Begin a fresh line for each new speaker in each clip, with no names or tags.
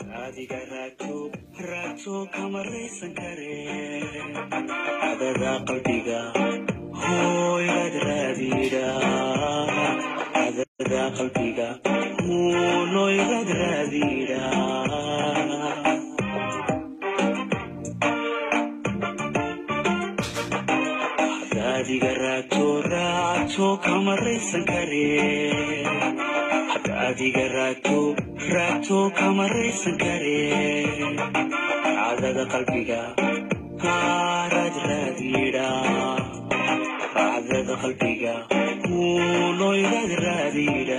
adiga raagto kama raysan kare adada qalbiga hooyad raadida adada qalbiga hooyad raadida adiga raagto kama raysan kare adiga raagto kama raysan kare adada qalbiga harad raadida adada qalbiga hooyad raadida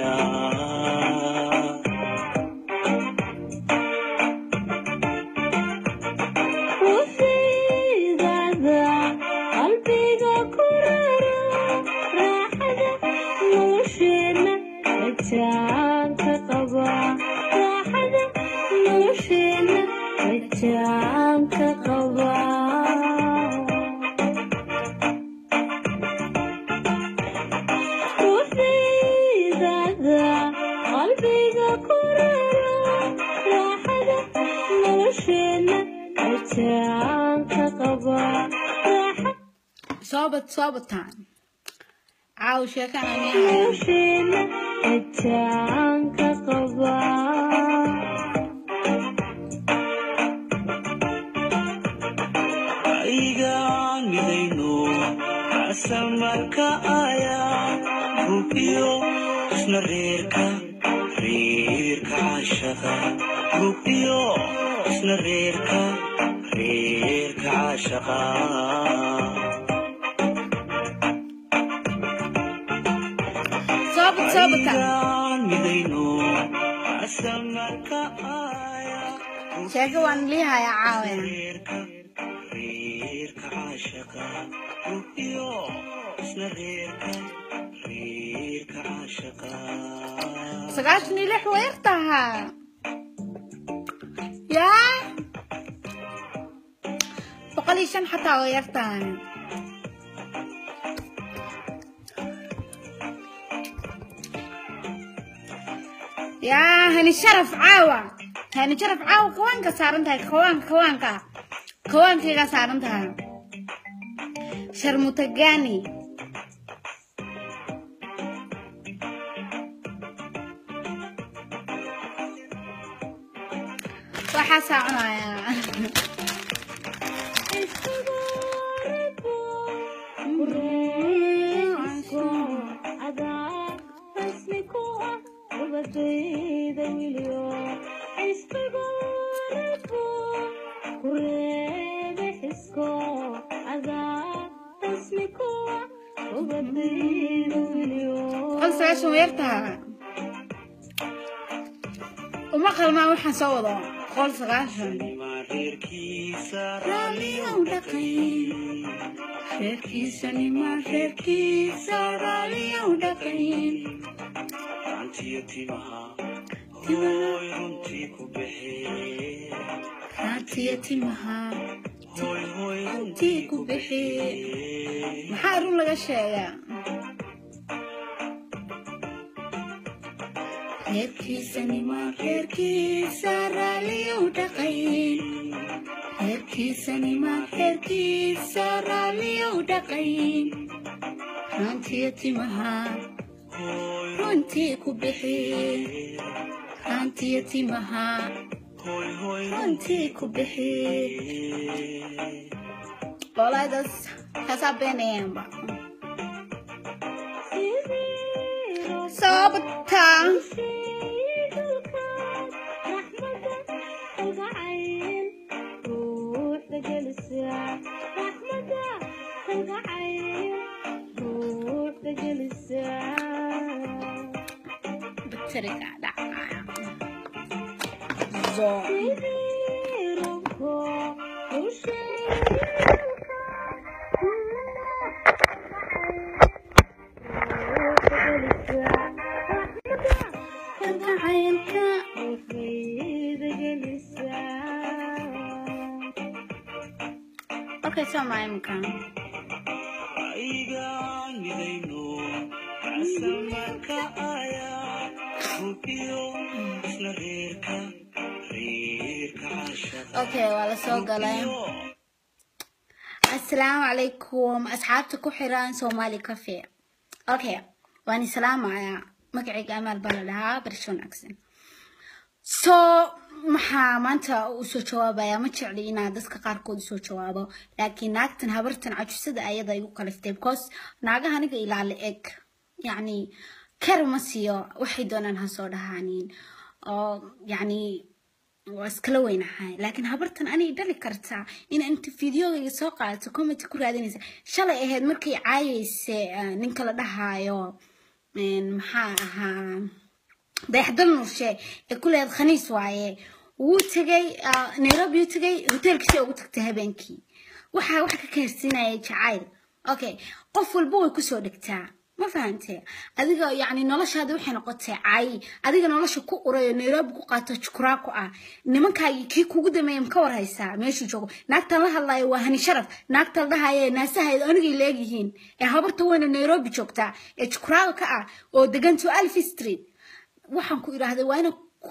صابتان عاوشة كان عشينا التانك قبا
أيقان مدينو أسمك آيا روبيو اسنا ريركا عاشقا روبيو اسنا ريركا عاشقا
شاكي وان ليها يا عاوين سقاشني لح ويرتها يا بقليشن حتى ويرتها يا هني شرف عاوة كوانك سارنتها كوانك يا سارنتها شرموتجاني وحاسة عنايا قلت عشان ويرتها وما خل ما وحن صوضه قلت عشان رالي ودقين ركيسني ما ركيسة رالي ودقين
أنتي يتيمها هوي رنتي كبحي
أنتي يتيمها
هوي
رنتي كبحي محارون لغا شيء ركيسني ما ركيسة رالي ودقين ركيسني ما ركيسة رالي ودقين أنتي يتيمها رنتي كبحي أنتي يتيمها رنتي كبحي والله دس حسابين با صابتها بترجع دعايا اوكي سو معي مكان
Rupio, isna rerka,
اوكي ولا سو قلم. السلام عليكم أصحابتي كحيران سومالي كافيه. اوكي واني سلام على مقعد أمال بلدها برشون أكسن. maxaa maanta u soo jawaabaya ma jecli inaad dadka qaarkood soo jawaabo laakiin naagtan habartan cajisada ayada igu kaliftay because naagaha aniga ilaali eg yani karmasiyo waxay doonaan ha soo dhahaaniin oo yani waa iskala weynahay laakiin habartan ani dhali kartaa in inta fiidiyooga soo qaadato comment ku raadinaysa shalay ahayd markay caayayse ninka la dhahayo maxaa ahaa بيحضر نورشة كل هذا خنيس واعي وتجي نيروبي وتجي هوتيل كشيء وتكتها بنكي واحد كهسينا يجعل أوكي قفل بوي كسر دكتور ما فهمتي أديك يعني نلاش هذا وحنا قطع عاي أديك نلاش كورة نيروبي قطع شكراكو نمن كي كوجد ما يمكور هاي ساعة ماشي جو نقتل لها الله وهني شرف نقتل لها هاي ناس هاي أنا جيلاقيهن هبرتوا وين نيروبي شكتا شكراكو ودقنتو ألف ستريت waxaan ku iraahday waa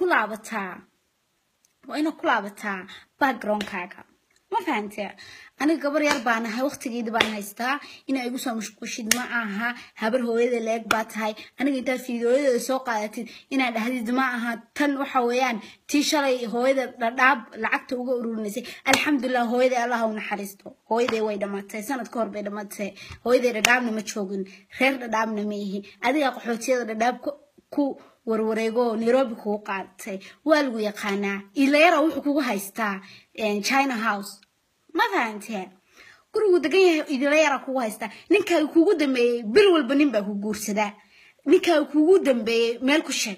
ina ku laabataa background-kaaga ma fahantay aniga gabar yar baan ahay waqtigeedii baan haystaa in ay igu soo mashquulshid ma aha habar hooyada leeg baa tahay aniga inta fiidiyooyada soo qaadatid inaan dhahdid ma aha tan waxa weeyaan tii shalay hooyada dhadhaab lacagta uga ururinaysa alxamdulillah hooyada Allah u naxariisto hooyada way dhamaatay sanad ka hor bay dhamaatay hooyada dhadhaabna ma joogin reer dhadhaabna ma yihi adiga qaxootiyada dhadhaab ku warwareego Nairobi ku qaatay walgu yaqaana ilayra wuxuu kugu haystaa China House ma fahantay gurigu degan yahay ilayra kugu haystaa ninka kugu dambeeyay bil walba nin baa ku guursadaa ninka kugu dambeeyay meel ku sheeg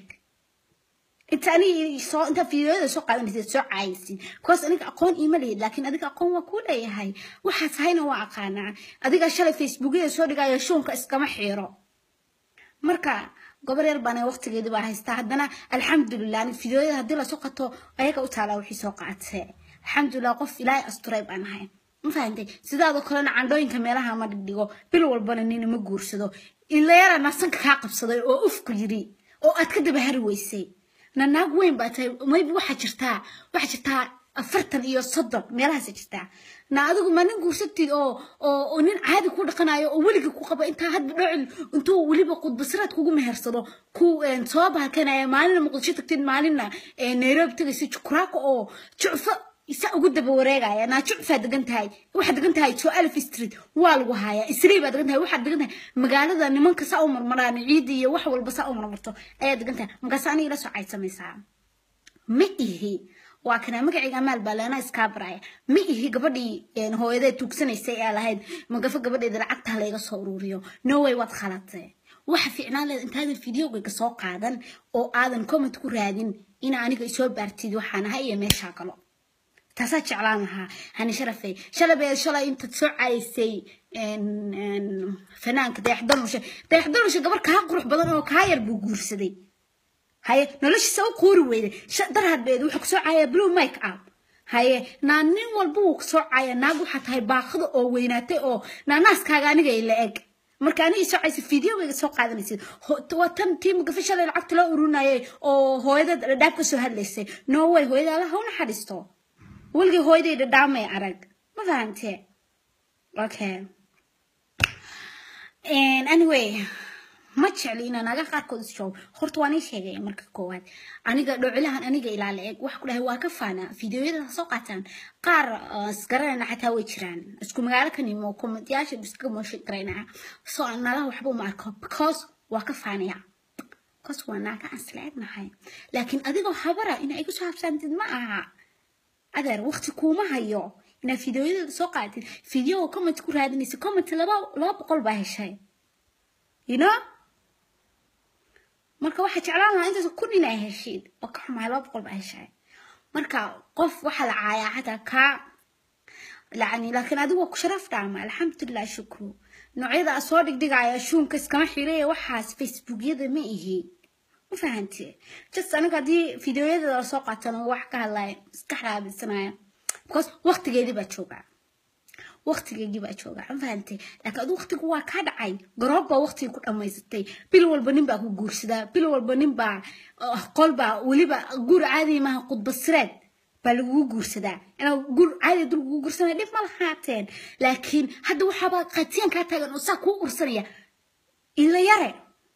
inta fiidiyooda soo qaadanaysa soo caaysin because aniga aqoon ima leeyahay laakiin adiga aqoon waa ku leeyahay waxa tahayna waa aqaana adiga shalay Facebook-da soo dhigayo shoonka iskama xiiro marka gabar yar baan waqtigeedii baa haystaa hadana alxamdulillah in fiidiyooda hadii la soo qato ayaga u taala wixii soo qaatay alxamdulillah qof ilaahay asturay baan ahay ma fahantay sidaado kale candooyinka meelaha ma dhigo bil walbana nin ma guursado ilaa yara nasanka ka qabsaday oo ufku yiri oo aad ka daba har weysay naag weyn baa tahay maybe waxa jirtaa 40 iyo 30 meelahaas jirtaa na adigu ma nin guursatid oo nin caadi ku dhaqanayo oo waliga ku qaba inta had dhacil intuu waliba qudbasraad kugu mehersado ku soo baakanaya maalin muqdisho tagtid maalina Nairobi tagaysi jukraako oo jucfa isa ugu daba wareegaya na jucfa degan tahay waxa degan tahay 12 street waa lagu haya isriiba degan tahay waxa degan tahay magaalada nimanka saa u marmaraan ciid iyo wax walba saa u marmarto ayaa degan tahay markaas aniga la soo caysamaysaa ma ihi waa kana magaciga Amal Balana iskaabray ma ihi gabadhii hooyada tuugsanaysay ee lahayd magafa gabadheeda lacagta la iga soo ururiyo no way wad khalatay waxa fiicnaan leed intaad fiidiyooga soo qaadan oo aadan comment ku raadin in aniga soo baartid waxaan ahay meesha kale taasa jeclaan lahaa hani sharafay shalay inta soo caysay fanaanka dayaxdalusha gabar ka qurux badan oo ka yar buu guursaday هاي نلاش سو قوري ويد در هاد وحك سو عايا بلو ميك اب هاي نانين والبو سو عايا ناغو حتى هاي باخد او ويناتي او ناس كاغا انيغا الا اج marka ani soo caysi fiidiyooga soo qaadanaysid tan team gafashala lacagta la urunayay oo hooyada dhaabka soo hadlaysay no way hooyada la hawna xaristo walgi hooyada dhaamay arag ma fahantay okay and anyway ما تشعلينا ناقا قاركود شو خورت واني شيغay marka koowaad aniga dhowcilahan aniga ilaale eeg wax ku dhahay waa ka faana fiidiyooyada soo qaataan qaar isgaranayna xataa way jiraan isku magaalo kan imo komentiyasha biska mo sheegrayna soo anala waxba ma arko because waa ka faaniya because wana ka asleegnahay laakiin adiga habara in ay ku saabsantid ma aha adeer waqti kuma hayo ina fiidiyooyada soo qaatid fiidiyo comment ku raadinaysa comment laba boqol baa heshay you know marka waxa jeclaan lahaa inta kun inay heshid oo ka xumaay 200 baa heshay marka qof waxa la caaya xataa ka laani laakiin adigu ku sharaf dhaama alxamdulillah shukru noocyada soo dhigdhigaya shuunka iskama xireey waxaas Facebook-yada ma ihi ma fahantay just aniga di fiidiyooyada soo qaatan wax ka hadlay iska xaraabisanaaya because waqtigeedii baa jooga waqtigeedii baa jooga aan fahantay laakiin adu waqtigu waa ka dhacay garoob waqtiga ku dhameysatay bil walba nin baa ku guursada bil walba nin baa qolba waliba guur caadi ma qudbasreed lagu guursadaa ina guur caadi dul lagu guursanaya dhib ma lahaateen laakiin hadda waxaba qaatiyan ka taagan oo saa ku ursanaya ila yare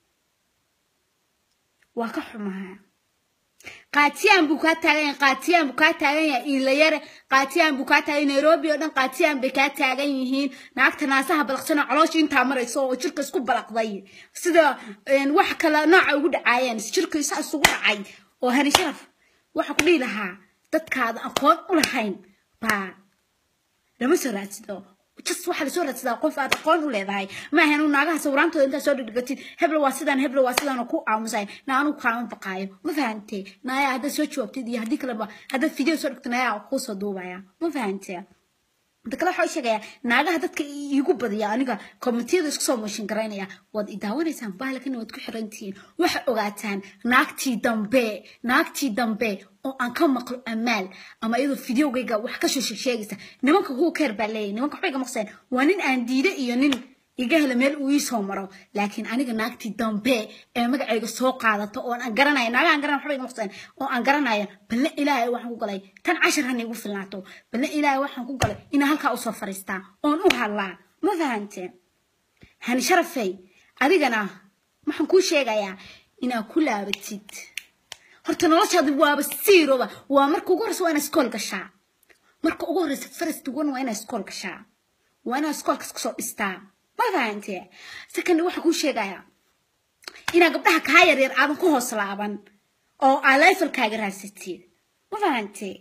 waa ka xumaa qaatiyan buu ka taagan yahay ila yare qaatiyan buu ka taagan Nairobi oo dhan qaatiyan bay ka taagan yihiin naagta naasaha balaqsana caloosh inta marayso oo jirka isku balaqday sida wax kala nooc ugu dhacaayeen jirka isaas ugu dhacay oo hani sharaf waxa ku dhiilahaa dadkaada aqoon u lahayn baa lama soo raadsido just waxa la soo raadsadaa qof aad aqoon u leedahay ma ahan naagaha sawirantooda inta soo dhigtid hebel waa sidaan ku aamusay naanu kaan baqaayo ma fahantay naaya hada soo joogtid iyo hadii kale ba hada video soo dhigtanaaya ku soo duubaya ma fahantay dadka waxa sheegaya naagaha dadka igu badiya aniga commentiyada isku soo mooshin gareynaya wad idaawanaysan baalkan wad ku xirantiin waxa ogaataan naagtii dambe oo aan ka maqlo amaal ama iyadoo videogayga wax ka soo sheegaysa nimanka ku keer balay nimanka waxay maqseen waa nin aan diiday iyo nin iga hela meel uu soo maro laakiin aniga naagtii dambe ee magacayga soo qaadato oo aan garanayo naagaan garan waxay maqseen oo aan garanayo bal ilaahay waxaan ku galay tan 10 han igu filnaato bal ilaahay waxaan ku galay in halka u soo fariistaa oo u hadlaa ma fahanteen hani sharafay adigana waxaan ku sheegayaa inaa ku laabatid horta noloshaadu waaba siiroba waa marka ugu horeysa waa inaad iskool gashaa marka ugu horeysa first one waa inaad iskool gashaa waa inaad iskoolka iska soo dhistaa ma fahantay second waxa ku sheegayaa inaa gabdhaha ka yaryar aadan ku hoos laaban oo levelkaaga raasatid ma fahantay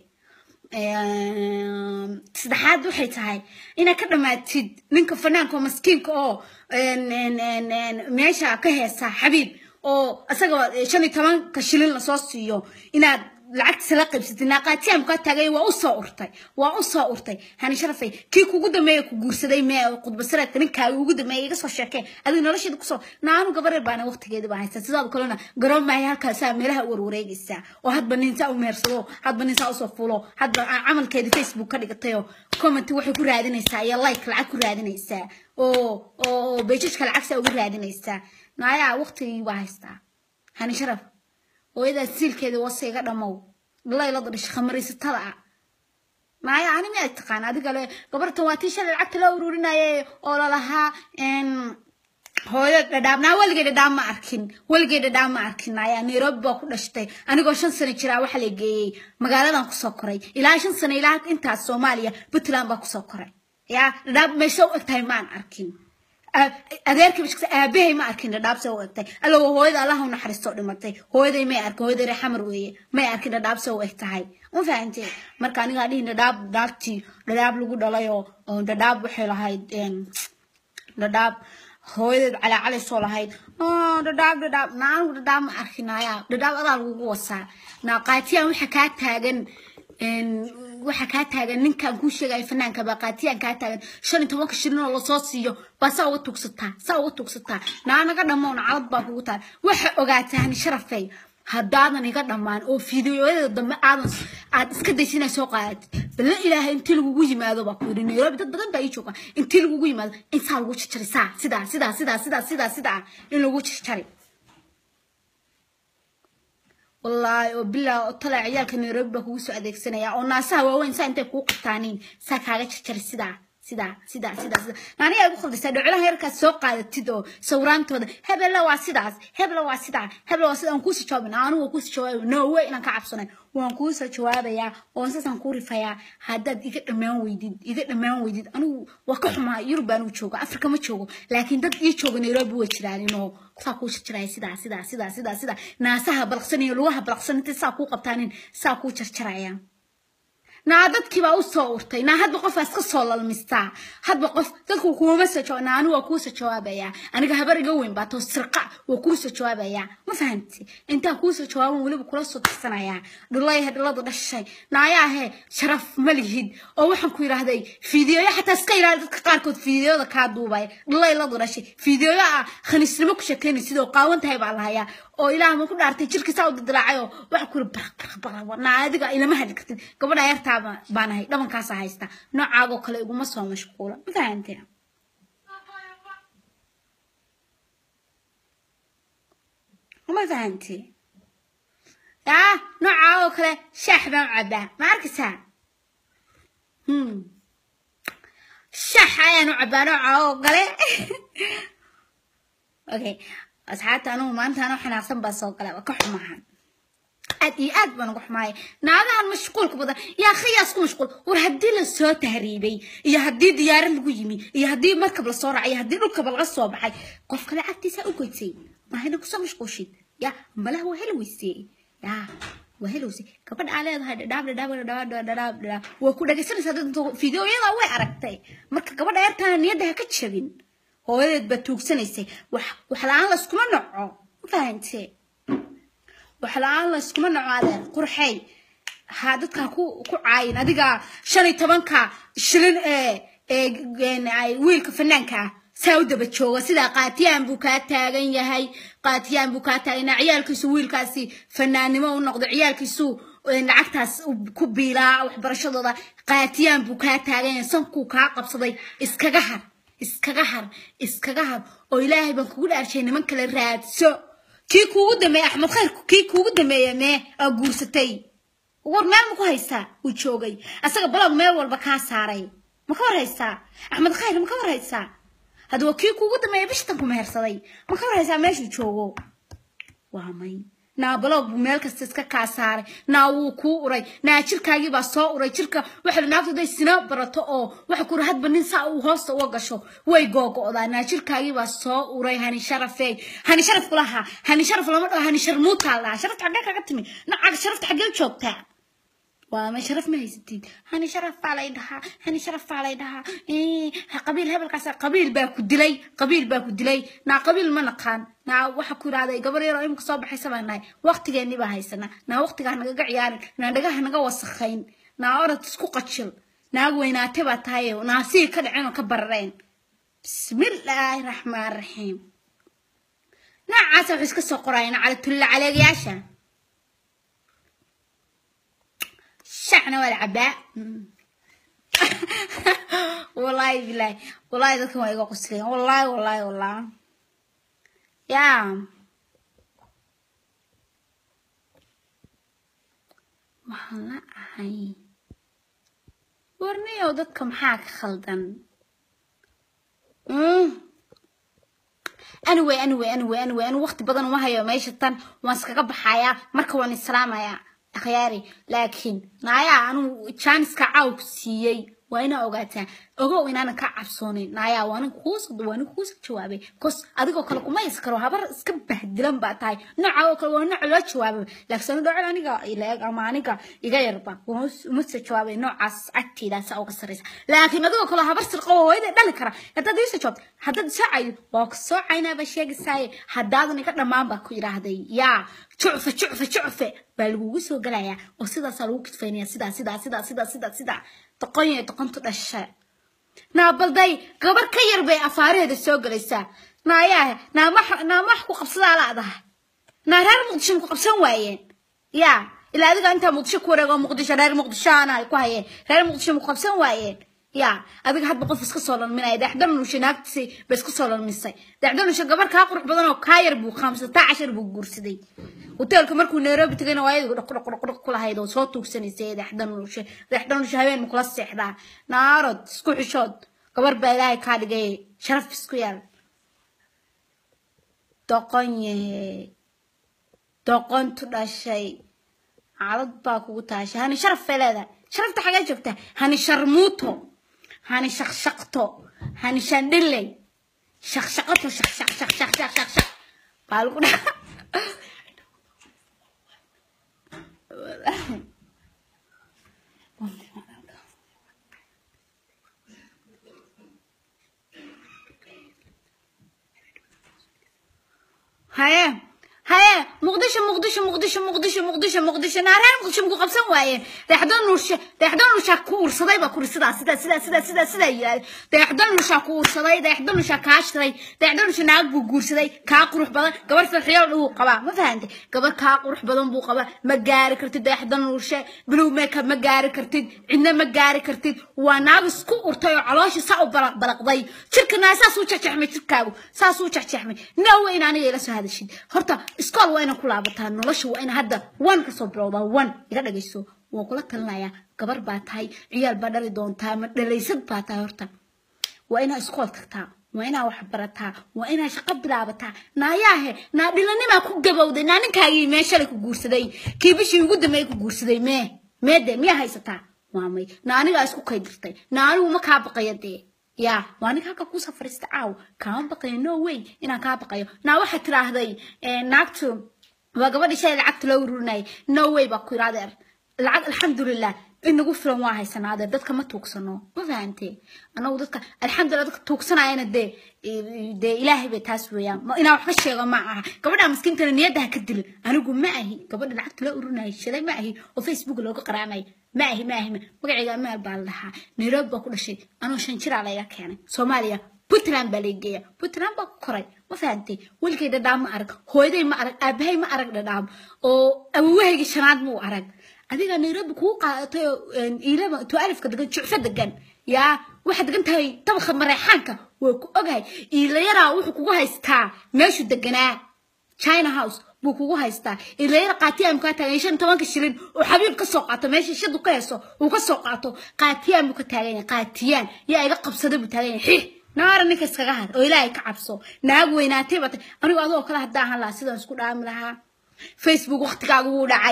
saddexaad waxay tahay inaa ka dhamaatid ninka fanaanka oo maskiinka oo meesha ka heesa xabiib oo asaga 15 shilin la soo siiyo inaad lacagta sala qaybsatid naaqaatiyan ka tagay waa u soo urtay hani sharafay kii kugu dameeyay ku guursaday mee qudba sareedka ninkaaga ugu dameeyay iga soo sheekay adiga nolosheeda ku soo naanu gabar baana waqtigeeda baa haysta sidoo kalena garoon ma halkaas meelaha warwareegaysa oo hadba ninta u meersado hadba ninta u soo fuulo hadba amalkeeda Facebook ka dhigatay oo comment waxay ku raadinaysaa iyo like lacag ku raadinaysaa oo beejka lacag ugu raadinaysaa naaya waqtigii baa haysta hani sharaf وإذا سيل كذا وصيغة دمو الله يلطش خمريسة معايا أنا ما أتقان هذا قال قبرت واتيش العكت لو رورنا ولا لها إن هو دامنا والجد دام أركين يعني رب كل شيء أنا قاشن سنة شراء وحلقي مقالة نقصكري إلى عشان سنة إلى أنت الصومالية بتلام بقصكري يا دام مشوا تايمان أركين أديرك مش أبيه ما أركين داب سويتي ألو هو إذا الله نحرسته دمتي هو إذا ما أرك هو إذا رحمر ويه ما أركين داب سويته هاي مو فهمتي مركاني قاعدين دابتي داب لقول دلايو داب وحلا هاي داب هو إذا على الصلاة هاي داب نعم داب ما أركينايا داب الله لقول وصار ناقاتي أو حكايات هاجن waxa ka taagan ninkan ku sheegay fanaanka baqaatiyan ka taagan 15 shilin oo la soo siiyo basa u tugsataa naanaga dhamoon calad baa kugu taal waxa ogaataan sharafay hadaadan iga dhamaan oo fiidiyoyada dambe aad iska daysinay soo qaad bal ilaahay intii lagu yimaado baa ku yiri Nairobi dad badan baa ii jooga intii lagu yimaado inta lagu jarjarisa sida in lagu jarjari والله وبالله طلع عيالك نيروبي بكو سو ادكسنيا او ناسها واوين سا انتي كو قطانين سا كاغا جرجر سدا معني اي خلدسا دعلها يركا سو قادتيدو سورانتودا هبل waa sidaas aan ku soo joobin aanu ku soo joobin no way inaan ka cabsanayn waan ku soo jawaabaya oo sasan ku rifaya hadad iga dhamaan weydid anigu waa ka xumaa Yurubaan u joogo Afrika ma joogo laakiin dad ii joogo Nairobi way jiraan inoo saa ku jiray sida naasaha balqsan iyo lugaha balqsan inta saa ku qabtaanin saa ku jarjarayaan naadadkii baa u soo urtay hadba qof iska soo lalmistaa hadba qof dadku kuma sajo naanu waa ku soo jawaabaya aniga habar iga weyn baa to sirqa waa ku soo jawaabaya ma fahanti inta ku soo jawaaban waliba kula soo tirsanaya dhulay hadalada dhashay naayahe sharaf malihid oo waxaan ku yiraahday fiidiyo xataa iska ilaali dadka qaarkood fiidiyada ka duubay dhulay la dhashay fiidiyo khaniisnimo ku sheekeynay sidoo qaawantahay baa lahayaa oo ilaahay ma ku dhaartay jirkiisa u dilaacayo wax ku baraq naadiga ilama hadli kartid gabadha yarta baanahay dhabankaas haysta noocaago kale iguma soo mashquula ma fahanteen نوعه كله شحبة عبا ما أركسها شح نوع عبا نوعه قلي أوكي أصحابي أنا وما أنت أنا إحنا أصلا بس قلي وكح معهن أدي بنروح معي ناقة مشغول كبدا يا أخي أسكو مشغول ورهدي للسوء تهريبي يهدي ديار القيمي يهدي مركب الصورة يهدي ركب الغصوب حي قف كلا عكتي سأقولتي ما هنا كسر مشغولشين يا ملا هو هلوسي يا وهلوسي كبد على هذا داب وكل جسر صدق فيديو يلا وعرفتي مركب كبد أيرتان يدها كتشبين هو يدبتوك سنسي وحلان لسكما نوعه فهمتي وحلا الله اسكما نوعاده قرحي هاددكا ku caayin adiga 15ka shilin ay wiilka fanaanka saawdaba jooga sida qaatiyaan buu ka taagan yahay qaatiyaan buu ka taagan ciyaalkiisu wiilkaasi fanaanimo u noqdo ciyaalkiisu lacagtaas ku biilaa waxbarashadooda qaatiyaan buu ka taagan yahay sanku ka qabsaday iskaga har oo ilaahay baan kugu dhaarshay niman kale raadso كي كود ما أحمد خير كي كود ما أقولستي ورنا مكوهيسا وتشوجي أسأل بلغ ما والبكاس عري مكوهيسا أحمد خير مكوهيسا هذا وكي كود ما يبشتكم هرسلي مكوهيسا ماشي تشوجو وهمي نا بلغ بملك استسكا كاساري نا وكوري نا شركة يبقى صوري شركة وحنا ناخذ ده السنة برتقو وحكور هاد بننسى وهاست وقشوا ويجوجو ده نا شركة يبقى صوري هني شرف كلها هني شرف لما هني شرموت على شرفت حقك قتمي نا شرفت حقك شو بتاع وما شرف ما يستين هني شرف على يدها إيه قبيل هبل قصة قبيل باكو دلي نا قبيل ما نقان نا وحكور هذا قبل يرايم كصاب حسابنا ناي وقت جاني بهايسنا نا وقت جانا نرجع عيال نا نرجع هنجا وسخين نا أرد تسكو قتشل نا وينا تبى تايو نا سير كده عنا كبرين بسم الله الرحمن الرحيم نا عسى عسك السقراين على تل على جياشة شحنا والعباء والله بالله والله ذاك ما يقول قصرين والله يا والله هاي ورني ودك محاك خلدن أنا وقت بدن وهاي ماشيتن واسكا بحياة مركوان السلام يا أخياري لكن نايا أنا تشانس كعوك سيي وأنا أوقاتها أقول إن أنا كعبصوني نايا وأنا كوس جوابي كوس أديكوا كلكم ما يسكروا هبر سكبه دلهم بعتاي نعاو كلوا نعلو جوابي لكن أنا دعنا نيجا إلى أمانيكا يغير با ومس جوابي نوع عتي لا سأو قصريس لكن أديكوا كلوا هبر سرقوا ويدا دلكرا يتدريس جواب حدد ساعي وقصو عينا بشيء ساعي حدادني كنا ما بكو يراهدي يا شعفة بالوسو قلايا وسيدا صاروك تفينيا سيدا تقنت الأشياء نابل داي قبر كير بي أفاره هذا السوق لسا ناياه نامح وقبصنا على هذا نهار مقدش مقبسن واين يا إلا إذا أنت مقدش كورة مقدش نهار مقدش أنا يكوهين نهار مقدش مقبسن واين يا أبيك حد بقول فسق صولن من أيده حدنا وشناك تسي بس كصولن مسي ده حدنا وش قبر كاقرح بدنا وكاير بو 15 بو جرسدي وتقول كمر كنا نيروبي تجينا وايد كل هيدا وصوت وكسني زي ده حدنا وش هاين مخلص سحدا نارد سكو حشود قبر بلاي كاد جاي شرف سكوير دقن تدا شيء عرض باكو تاش هاني شرف فلاذا شرفت حاجات شفتها هاني شرموتو هاني شقشقتو هاني شندلي شقشقتو شق بالكنا هيا مقدش نارين مقدش مقبسن واين دحدن شاكور صداي باكور سدا يا دحدن شاكور صداي دحدن شاكاشتري دحدن شناق بوغور صداي كا قروح بدن غبر فخيل او قبا ما فهمتي غبر كا قروح بدن بو قبا ما غاري كرتid دحدن وشه بلو ميك اب ما غاري كرتid عندنا ما غاري كرتid وانا اسكو urtayo caloosh saa u balaqday jirkana saas u jajxmay jirkaagu saas u jajxmay naw inaan ila soo hadashid horta iskool waa inaan ku laabata kartaa nolosha waa in hadda wan ka soo bilowdaa wan iga dhageyso waa kula talinayaa gabar baa tahay ciyaal baa dhali doontaa ma dhalaysad baa tahay horta waa ina iskool tagtaa waa ina wax barataa waa ina shaqo bilaabataa naayahe naa dhilanima ku gabowday naa ninkaagii meesha la ku guursaday kii bishii ugu dambeeyay ku guursaday meede miya haysataa waa may naa aniga isku kaydirtay naa anigu ma kaa baqayade يا وأنا كاكا كوسا فريستعاو كان بقي no way إنا كابقيو نا واحد تراهدي ناكتو وقبل شيء لعبت لو روناي no way بقول رادر الحمد لله إنه قفل واحد سنة هذا دتك ما توكسنو ما فهمتي أنا ودتك الحمد لله دتك توكسنا أنا ده إلهي بتسويا ما أنا وحش يا جماعة قبل مسكين كان نيادها كدل أنا أقول معي قبل لعبت لو روناي شذي معي وفيسبوك لو قرامي معي مقعد ما بالها نيروبي كل شيء أنا شنشر عليا كان سوماليا بوتلان بليجيا بوتلان بكري ما فهمتي ولكي دام أرق هو ده ما أرق أبهي ما أرق دام أو أبوه شناد مو أرق هذيك نيروبي كوقا إيلا تعرف كده شوف دقن يا واحد قنت هاي طبخ مريحانك وأوكي إيلا يرى وحكوها يستا ماشي دقناه China House بوكو هايستا إلا يرى قاتيا مكاتاين توانك الشرين وحبيب كسوقاته ماشي شدو قيسو وكسوقاته قاتيا مكاتاين قاتيان يا إيقا قبصده بتاين حيه نار نيك اسكغاهد او إلهي كعبسو ناق ويناتي بات أنو أدو كلا هداها لا سيدان اسكو داملها فيسبوك وقتكاق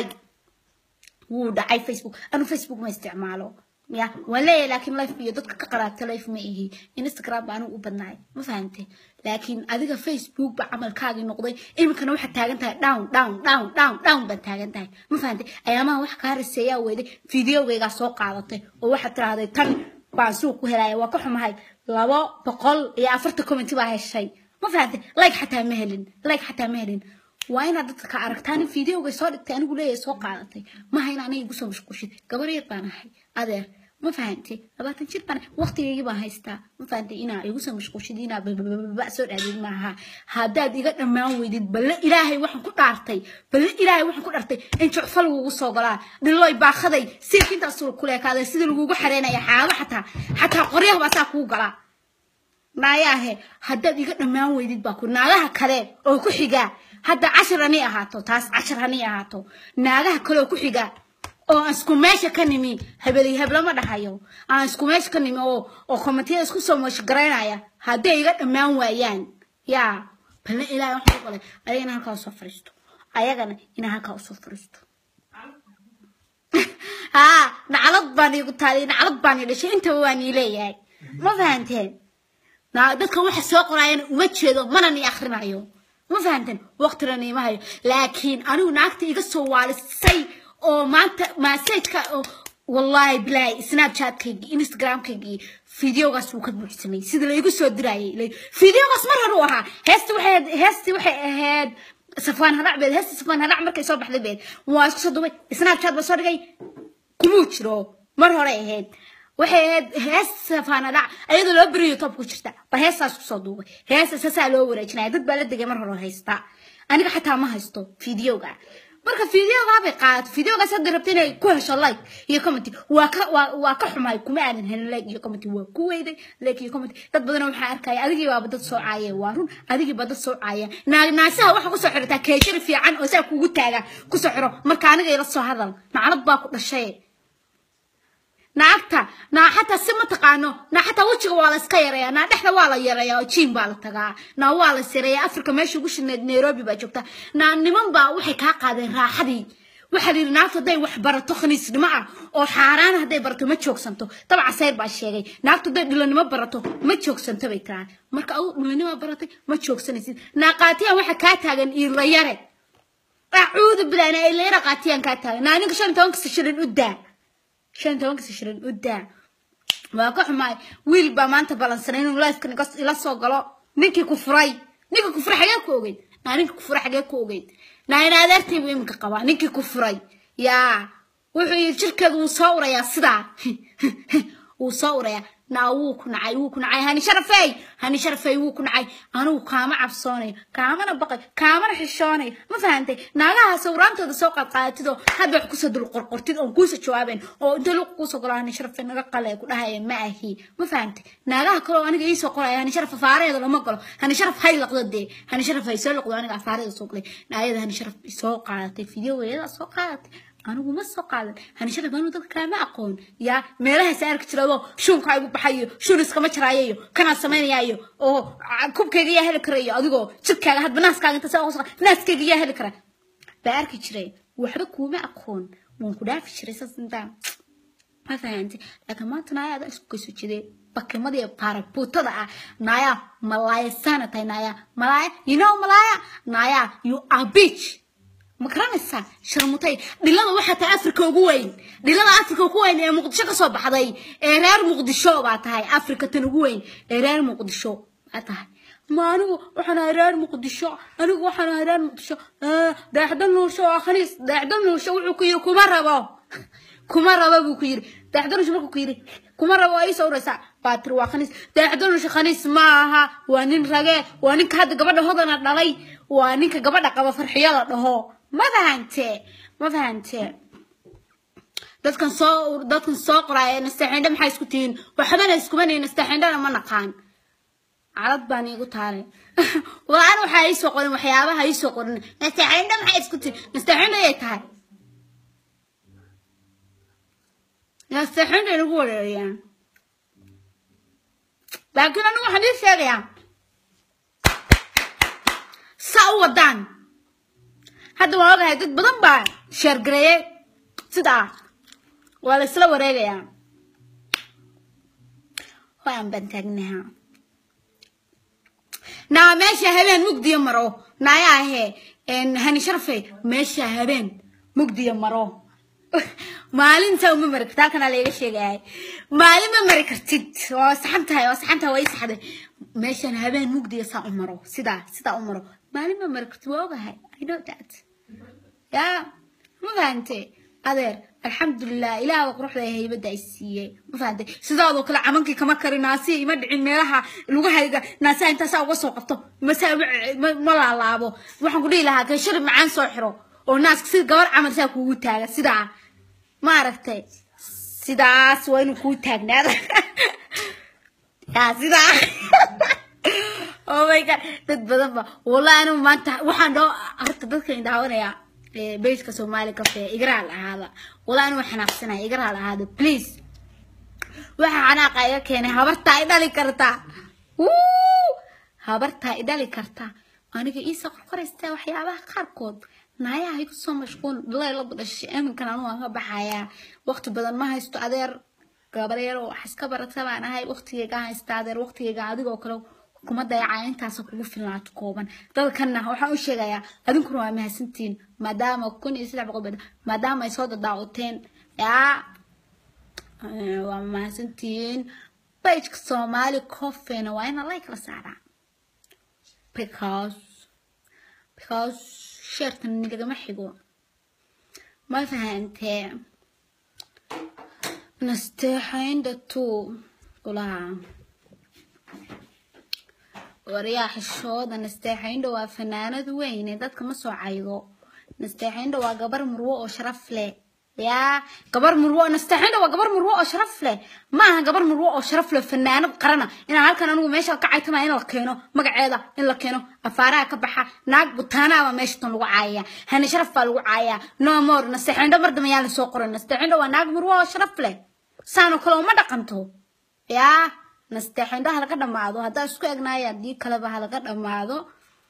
ودعي فيسبوك أنو فيسبوك ما استعماله يا ولا لكن لايف بيو دتك كقرات لايف ما إيهي إنستغرام بانو وبدناي ما فهمتي لكن أديك فيسبوك بعمل كاغي نقضي إمكانه واحد تاجنتها داون بتاجنتها ما فهمتي أيامها واحد كهرسيا ويدي فيديو ويجا سوق عادته وواحد ترى هذا كان باسوق وهلاي وكحهم هاي لوا بقول يا أفرت كومنتي بهاي الشيء ما فهمتي لايك حتى مهلين وين عدتك عرفتاني فيديو وصار التاني يقول لي سوق عادته ما هي أنا يقصو مش كوشي قبرية بنا هاي هذا ما فهمتي أبغى تنشر بنا وقت يجيبها هيستا ما فهمتي إنا يقصو مش كوشي دينا بأسر عديد معها هذا ديقة ما ويدد بل إلهي وحن كل عرتي إن شاء الله وقصو قلا دلوي باخذي سير كنت أصور كلها كذا سيد الوجو حرينا يا حاله حتى قريه بساقو قلا ناياه هذا ديقة ما ويدد باكو نالها كله أو كحجة هذا 10 هني أهاتو تاس 10 هني أهاتو نالها كله كحجة أو أسكوماش كنيمي هبلا ما دحيو أسكوماش كنيمي أو كمتي أسكو سومش قرينايا هذا يقعد ما ويان يا بل إلى يوم قال أنا هكا صفرستو أيقنا إنا هكا صفرستو ها نعرض باني قلت لي نعرض باني ليش أنت واني ليه ما فهمتين دتك واحد سوق راين وما تشيدو منني آخرنا يوم ما فهمتين وقت راني ما هي لكن أنا ناقتي يقصوا على السي أو ما سيتك والله بلاي سناب شات كيجي إنستغرام كيجي فيديو قص وكتب حسمي سيد اللي يقصوا الدراي لي فيديو قص مرة روها هستي واحد صفوان هنعمل صفوان هنعمل كي صبح البيت واسكت صدوي سناب شات بصور جاي كموش رو مرة هاد واحد صفوان هنع أيضا لو بريو طب كشتا بهس اسكت صدوي ساسا لو ورجنا يدد بلد جا مرة هيستا أنا حتى ما هيستو فيديو جا marka fiidiyowga qaad fiidiyowga sad rabtay ku hesho like iyo comment waa ka xumay kuma aanan helin like iyo comment waa ku weeday like iyo comment dad badan waxa arkay adigii waa dad soo caayay waa run adigii bad soo caayay naasaha waxa ku soo xirtaa keejir fiican oo saa kugu taaga ku soo xiro marka aniga ila soo hadal nacalad baa ku dhashay naagta حتى سما تقانو حتى وجهه waa la iska yareeyaa dhaxda waa la yareeyaa jiin baa la tagaa waa la sireeyaa Afrika meesha ugu shineed Nairobi baa joogta niman baa waxay ka qaadeen raaxadii waxa la naagta day wax barato khaniisnimo ah oo xaaraan haday barato ma joogsanto tabca sayr baa sheegay naagta day dhilanimo barato ma joogsanto bay taa marka aw dhilanimo baratay ma joogsanaysid naaqaatiyan waxa ka taagan ila yare acuudu bilaana ila yare qaatiyan ka taagan aniga 15 shilin u daa 15 shilin u daa واقع معي ويل بمانته بالانسرين ولايف كان قص إلى صقلا نيكي كفراي حاجة كوجد نيكي كفراي حاجة كوجد ناينا درتي بيمك قبا نيكي كفراي يا وحي الشركة وصورة يا صدع وصورة يا ناوك نعي هاني شرفي ووك نعي أنا وكامة عبصوني كامة بقى كامة حشوني ما فهمتي ناقها سورانتو دا سوق القاتدو هاد بحكوسة دو القرقرتين أو كوسة شوابين أو دلو قوسة قرا هاني شرفي نقا لا يكون هاي معهي ما فهمتي ناقها كلو أنا جاي سوق قرا هاني شرف فاري هذا ما قلو هاني شرف هاي لقض دي هاني شرف يسلق وأنا فاري سوق لي ناقها هاني شرف سوق قاتي فيديو هذا سوق قاتي أنا وما سوق قال هاني شرف أنا ضد كلام أقول يا ميرها سأرك ترى شون كايبو بحيو شون اسكما ترايو كنا سمين يايو أو كوب كيجي هالكريه أديكو شكل هاد بناس كان تسوق ناس كيجي هالكره بأرك ترى وحبك وما أقول ممكن في شري سنتان ما فهمتي لكن ما تنايا هذا اسكو كذي بكي ما دي باربو تضع نايا ملايا سنة تاي نايا ملايا ملايا نايا you a bitch مكرانسا شرمتي دلنا waxaa ta Afrika ugu weyn dilada Afrika ugu weyn ee Muqdisho ka soo baxday ee reer Muqdisho baa tahay Afrika tan ugu weyn ee reer Muqdisho baa tahay maanu waxaan reer Muqdisho anigu waxaan reer Muqdisho daahdan nuusho akhris daahdan nuusho wuxuu ku yiri kuma rabo buu ku yiri daahdan nuusho markuu ku yiri kuma rabo ay soo raysa baatri waa khanis daahdan nuusho khanis ma aha waa nin rage waa ninka hadda gabadha hodana dhalay waa ninka gabadha qaba farxiyada dhaho ما فهمتي dadkan soo qoray nastaxindha maxay isku tiin waxbana isku banay nastaxindhana ma naqaan calad baan igu taalay waan waxa ay soo qorin waxyaabaha ay soo qorin nastaxindha maxay isku tiin nastaxindha ay tahay nastaxindha ugu wareeyaan laakiin anu waxaan ii sheegayaa sawadan هذا ما هو هيدا بدن با شرقريه سدا ولا سلا وريغيا وان بنتغنيها نا ماشي هبين مقدي مرو نايا هي ان هني شرفي ماشي هبين مقدي مرو مالين تو ممرك تاكن على ايش شيغاي مالين ممرك تيد وصحنتها way saxday meeshan habeen mugdiya sa umaro sida umaro maalin mumrك toogahay I know that يا ما فهمتي أدير الحمد لله إله وقرحه هي بدأ يسيه ما فهمتي سيدادو كلا عمانكي كما كري ناسي مدعي ميلها لوغا هيدا ناسا انتا ساوغا سوقفتو مسا ما لالابو waxaan ku dhiilaha ka shir macaan soo xiro oo naas si gabar amal saa kugu taaga sida ma aragtay sidaas waa inuu ku taagnaada ya sida oh my god dad badan ba wallahi anu maanta waxaan doo arta dadka indhaawanaya بيتك سومالي كافيه إقرأ هذا والله أنا وحناقصنا إقرأ هذا بليز وحناقة يا كيني هبرتا إدالي كرتا هبرتا إدالي كرتا أنا كي إيسا قرقرستا وحيابها قاركود نايا هيكو سو مشغول بالله يلبض الشيء من كان أنوها بحايا وقت بدل ما هايستو أدير قابريرو حسكا برتبا أنا هاي وقتي يقا هايستادير وقتي يقا أديقو كلو كما دايعين تاسو كوغو فيلان كوبان dadkana waxa uu sheegaya adinkuna waa mahadsantiin maadaama kun iyo 300 maadaama ay soo daawateen ya waa mahadsantiin page Somali Coffee waa in like la saara because shirtan niga ma xigo ma fahantay nastaxin datu wala ورياح الشوط نستحين دوا فنانة وين دتك ما سوعيدو نستحين دوا قبر مروء وشرف له يا قبر مروء نستحين دوا قبر مروء وشرف له ما قبر مروء وشرف له فنانة بقرنا إن هالكن أنا وماشي كعيت ما هنا لكينو مقعدة إن لكينو أفارق كبحة ناق بطانا وماشي تنوعية هني شرف الوعية نمر نستحين دوا برد ميال سوقر نستحين دوا ناق مروء وشرف له سانو كلام ما دقنتو يا نستحين ده هلقة دماغه هذا شو كأجنا يدي كلام هلقة دماغه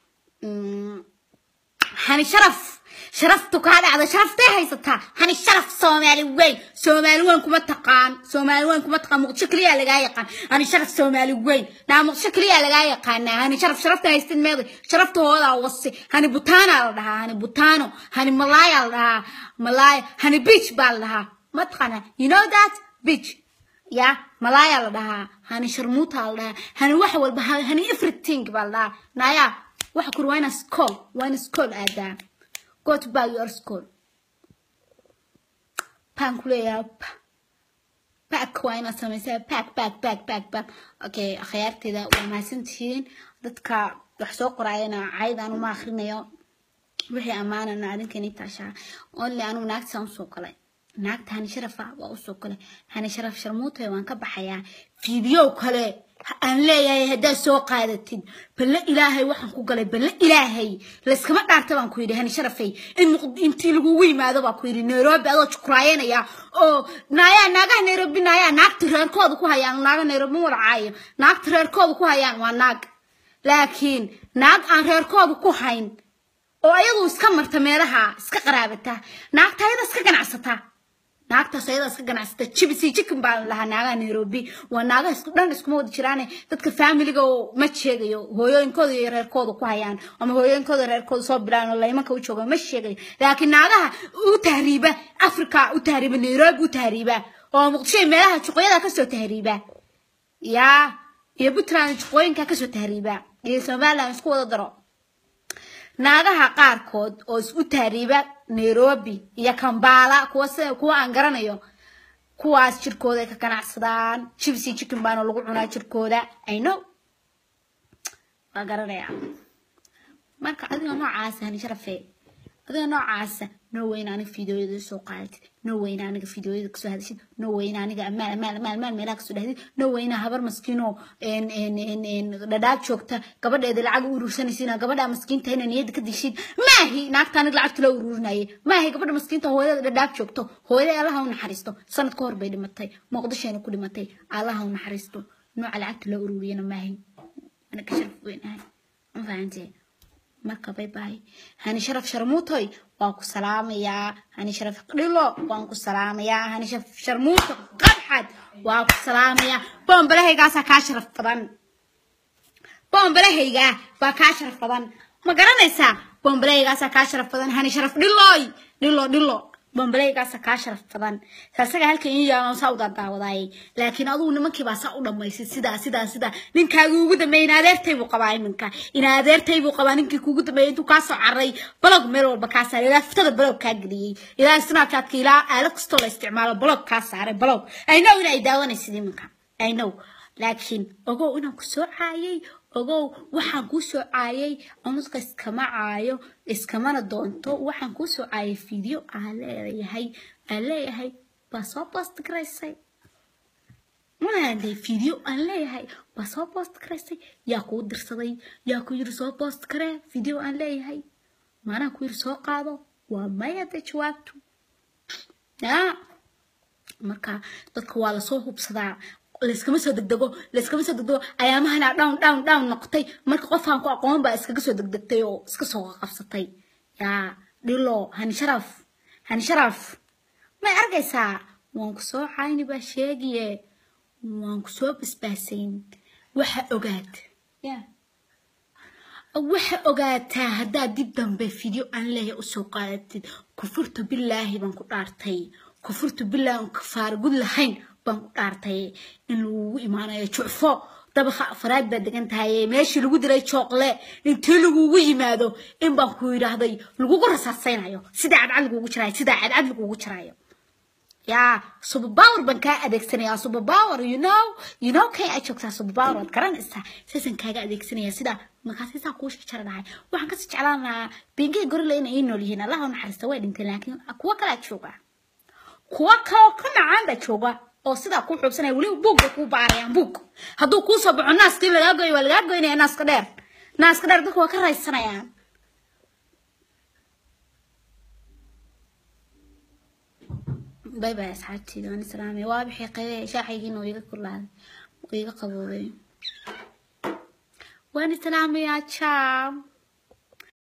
هني شرفتك هذا شرفته هاي ستها هني شرف سومالي وين كم تقان مشكلي على جايقان هني شرف سومالي وين نعم مشكلي على جايقان هني شرفته هاي ماضي شرفته هذا وصي هني بوتانا على هني بوتانو هني ملاي على ملاي هني بيتش بالها ما تقنا you know that bitch يا ملايا لدها هني شرموطة لدها هني وحول بها هني everything بالله نايا وحكر وين سكول أدا go to buy your school بانكولي ياب باك وانا سميسا باك اوكي خيارتي ذا وما سنتين dadka wax soo qorayna caydaan uma akhrinayo wixii amaanana adinkan taasha only anu naagtaan soo galay naagtaan sharafa waa u soo galay hani sharaf sharmuutay waan ka baxayaa video kale aan leeyahay hadaa soo qaadatid bal ilaahay waxaan ku galay bal ilaahay la iskama dhaarta baan ku yiri hani sharafay intii lagu yimaado baa ku yiri Nairobi adoo jukraayeenaya oo naagaha Nairobi naagta reerkooda ku hayaan naaga Nairobi warcaayo naagta reerkooda ku hayaan waa naag laakiin naag aan reerkooda ku hayn oo ayadu iska marta meelaha iska qaraabata naagtayda iska ganacsata naagtaas ayada iska ganacsata chibsi chicken baan lahaa naaga Nairobi waa naaga isku dhan isku wada jiraan dadka family-ga oo ma sheegayo hooyooyinkooda iyo reerkooda ku hayaan ama hooyooyinkooda reerkooda soo bilaan oo imanka u jooga ma sheegayo laakiin naagaha u tahriiba Afrika u tahriiba Nairobi u tahriiba oo muqdisho meelaha juqyada ka soo tahriiba iyo Puntland juqooyinka ka soo tahriiba iyo Soomaaliland isku wada daro naagaha qaarkood oo isku tahriiba Nairobi iyo Kampala kuwa aan garanayo kuwaas jirkooda ka ganacsadaan chibsi chicken baan lagu cunaa jirkooda I know waa garanaya marka adiga noocaas hani sharafay adiga noocaas no way inaani fiidiyoyada soo qaatid no way inaani fiidiyoyada ka soo hadashid no way inaani maal meelaha ka soo dhahdid no way ina habar maskiino dhadhaab joogta gabadheeda lacag u urursanaysiina gabadha maskiinta inay niyad ka dishid maahi naagtaan lacag kala ururinaayay maahi gabadha maskiinta hooyada dhadhaab joogto hooyada Allah u naxariisto sanad ka hor bay dhimatay muqdisho ku dhimatay Allah u naxariisto nooc lacag la ururiyana maahi ana ka sharaf weynahay ma fahanteen marka bye bye hani sharaf sharmuutoy waan ku salaamayaa hani sharaf dhilo waan ku salaamayaa hani sharaf sharmuuto qadxad waan ku salaamayaa boombalahaygaasa ka sharaf badan boombalahayga baa ka sharaf badan ma garanaysaa boombalahaygaasa ka sharaf badan hani sharaf dhilo boombalahaygaasa ka sharaf badan saasaga halkan in yaa soo daawaday laakiin aduu nimankii baa saa u dhameysay sida ninkaagu ugu dambeeyay adeertay buu qabaa iminka adeertay buu qabaa ninkii kuugu dambeeyay intuu ka soo caray blog meel walba ka saaray laftada blog ka galiyay ilaa Snapchat-ka ilaa aalad kasta la isticmaalo blog ka saaray blog I know inay daawanaysid iminka I know laakiin ogow inaan ku soo caayay ogow waxaan ku soo caayay anuska iskama caayo iskamana doonto waxaan ku soo caayay video aan leeyahay baa soo post gareysay video aan leeyahay baa soo post gareysay yaa ku dirsaday yaa ku yiri soo post garee video aan leeyahay maana ku yiri soo qaado waa maya jawaabtu marka dadka waa la soo hubsadaa لسكما سدقو أيامها أنا داون نقطي مرك قفهم كو أقوم بقى إسكا سو دقدقتيو إسكا سو قفصتي يا ديلو هاني شرف ما أرجع ساعة وانكو سو عيني باشيجي وانكو سو بسباسين وحا أوقات وحا أوقات هدا جدا بفيديو أن ليه أسوقات كفرت بالله بانكو دارتي كفرت بالله انكفار قد لحين بان قارتay in lagu iimaanayo juufo dabaqa afraad baa degan tahay meeshii lagu diray chocolate intii lagu yimaado in baan ku yiraahday lagu rasaasaynayo sida cadcad lagu jiraayo ya superpower ban ka adeegsanaya superpower you know kay ay joogtaa superpower garanaysa sidan kaaga adeegsanaya sida markaasisa ku shaqarahay waxaan ka jeclaan lahaa bingay gorilla inay nool yihiin Allah u naxariisto way dhintay laakiin kuwa kala jooga kuwa kana aanda jooga oo sida ku xubsanay wali buug ku baarayaan buug haduu ku soo baxo naaskii laga goynay naaska dheer dadku waa ka raysanayaan باي باي أصحابتي أنا سلامي وابحي قوي شاحيين ويقول كل هذا ويقول قبوي وأنا سلامي يا تشام